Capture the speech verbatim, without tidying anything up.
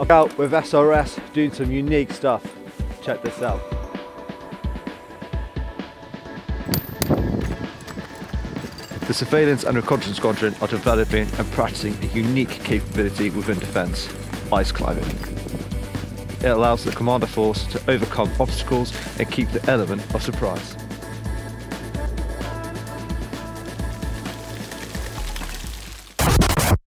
I'm out with S R S doing some unique stuff. Check this out. The Surveillance and Reconnaissance Squadron are developing and practicing a unique capability within defence, ice climbing. It allows the Commando force to overcome obstacles and keep the element of surprise.